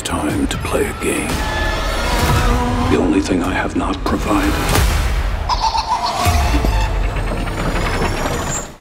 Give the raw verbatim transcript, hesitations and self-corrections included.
time to play a game. The only thing I have not provided